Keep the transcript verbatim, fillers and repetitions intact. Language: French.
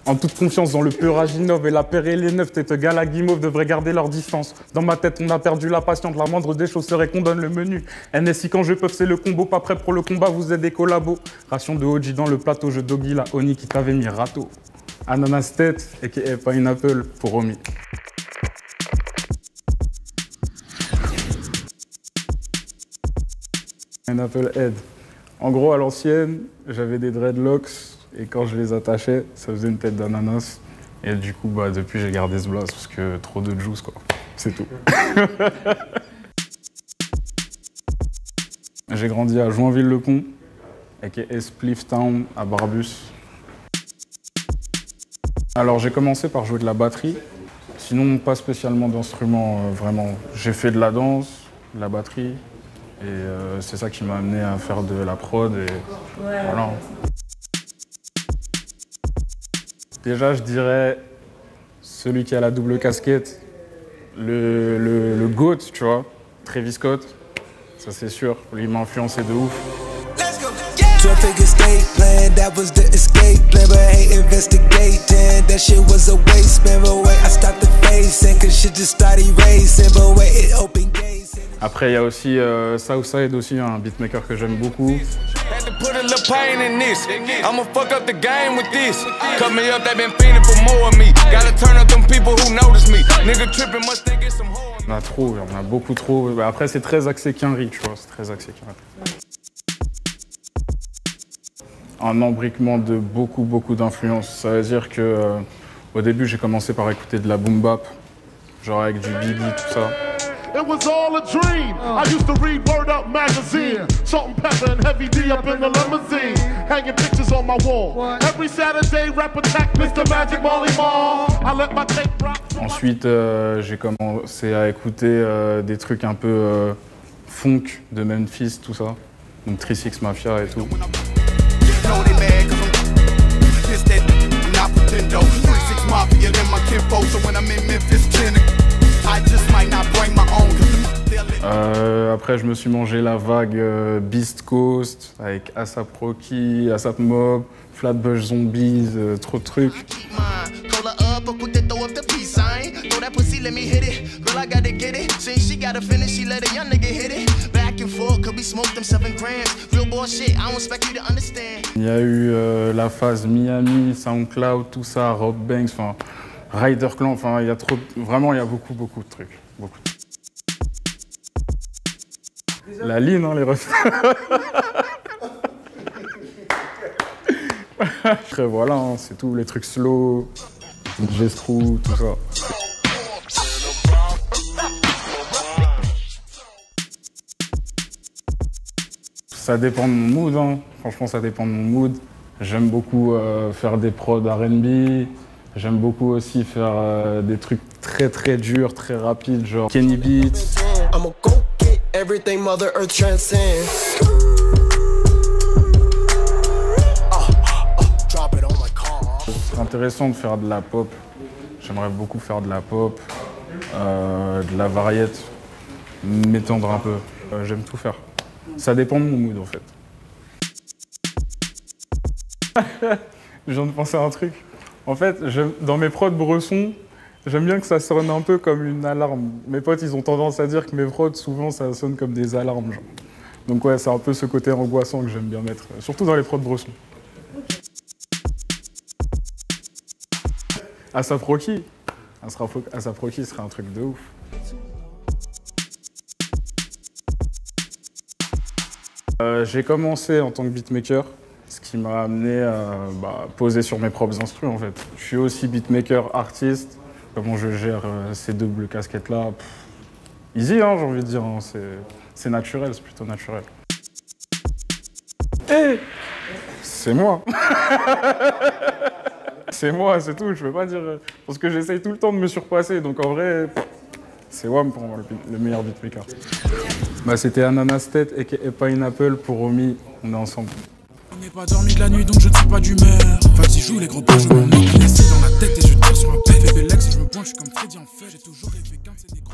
En toute confiance dans le Puraginov et la paire et les neufs, tête gars, la guimauve devraient garder leur distance. Dans ma tête, on a perdu la patience, la moindre des choses serait qu'on donne le menu. N S I quand je puff, c'est le combo, pas prêt pour le combat, vous êtes des collabos. Ration de O G dans le plateau, je doggy la Oni qui t'avait mis râteau. Ananas tête, et qui est pineapple pour Romy. Pineapple head. En gros, à l'ancienne, j'avais des dreadlocks. Et quand je les attachais, ça faisait une tête d'ananas. Et du coup, bah, depuis, j'ai gardé ce blaze parce que trop de juice, quoi. C'est tout. J'ai grandi à Joinville-le-Pont, aka Spliff Town, à Barbus. Alors, j'ai commencé par jouer de la batterie. Sinon, pas spécialement d'instruments, euh, vraiment. J'ai fait de la danse, de la batterie. Et euh, c'est ça qui m'a amené à faire de la prod. Et ouais, voilà. Déjà, je dirais celui qui a la double casquette, le, le, le GOAT, tu vois, Travis Scott, ça c'est sûr, il m'a influencé de ouf. Après, il y a aussi euh, Southside aussi, un beatmaker que j'aime beaucoup. On a trop, on a beaucoup trop. Après, c'est très axé Quinry, tu vois, c'est très axé Quinry. Un embriquement de beaucoup, beaucoup d'influences. Ça veut dire que euh, au début, j'ai commencé par écouter de la boom bap, genre avec du Biggie, tout ça. It was all a dream. I used to read Word Up magazine. Salt and pepper and heavy D up in the limousine. Hanging pictures on my wall. Every Saturday, rap attack, mister Magic Molly Mall. I let my tape rock. Ensuite, euh, j'ai commencé à écouter euh, des trucs un peu euh, funk de Memphis, tout ça. Donc trois six Mafia et tout. Euh, après, je me suis mangé la vague euh, Beast Coast avec A$AP Rocky, A$AP Mob, Flatbush Zombies, euh, trop de trucs. Il y a eu euh, la phase Miami, SoundCloud, tout ça, Rob Banks, enfin Ryder Clan, enfin il y a trop, vraiment il y a beaucoup beaucoup de trucs, beaucoup. La ligne, hein, les refs. Après voilà, hein, c'est tout, les trucs slow, Gestrou, tout ça. Ça dépend de mon mood, hein. Franchement ça dépend de mon mood. J'aime beaucoup euh, faire des prods R and B, j'aime beaucoup aussi faire euh, des trucs très très durs, très rapides, genre Kenny Beats. Everything Mother Earth transcends. C'est intéressant de faire de la pop. J'aimerais beaucoup faire de la pop, euh, de la variette, m'étendre un peu. Euh, J'aime tout faire. Ça dépend de mon mood en fait. Je viens de penser à un truc. En fait, dans mes prods Bresson, j'aime bien que ça sonne un peu comme une alarme. Mes potes, ils ont tendance à dire que mes prods, souvent, ça sonne comme des alarmes. Genre. Donc ouais, c'est un peu ce côté angoissant que j'aime bien mettre, surtout dans les prods Bresson. A$AP Rocky. A$AP Rocky serait un truc de ouf. Euh, J'ai commencé en tant que beatmaker, ce qui m'a amené à bah, poser sur mes propres instruments en fait. Je suis aussi beatmaker, artiste. Comment je gère euh, ces doubles casquettes-là, easy, hein, j'ai envie de dire. Hein, c'est naturel, c'est plutôt naturel. Et c'est moi. C'est moi, c'est tout. Je peux pas dire parce que j'essaye tout le temps de me surpasser. Donc en vrai, c'est Wham pour moi le, le meilleur beatmaker. Bah, c'était Ananas Tête et Pineapple pour Romy. On est ensemble. On n'est pas dormi de la nuit donc je ne suis pas d'humeur. Vas-y joue les gros pas, je me mets dans la tête et je tire sur un pet. Fais des legs et je me pointe, je suis comme Freddy en fait. J'ai toujours rêvé qu'un de ces